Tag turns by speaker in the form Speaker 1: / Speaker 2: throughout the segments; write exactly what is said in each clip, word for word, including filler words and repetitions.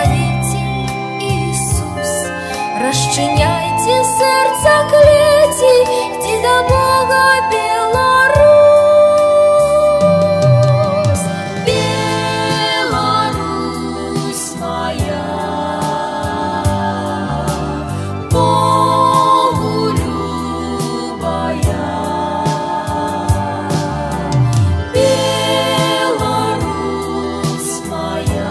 Speaker 1: Избавитель Иисус. Расчиняйте сердца клети, иди до Бога, Беларусь. Беларусь моя, Богу любая. Беларусь моя,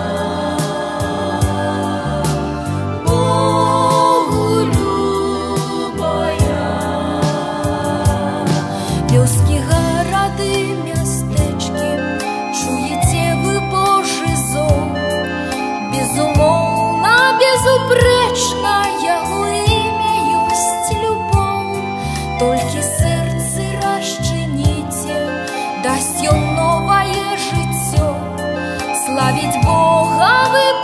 Speaker 1: вёскі, гарады, мястэчкі, чуеце вы Божы зов? Безумоўна, безупрэчна, яго імя ёсць любоў. Толькі сэрцы расчыніце, дасць ён новае жыццё. Славіць Бога вы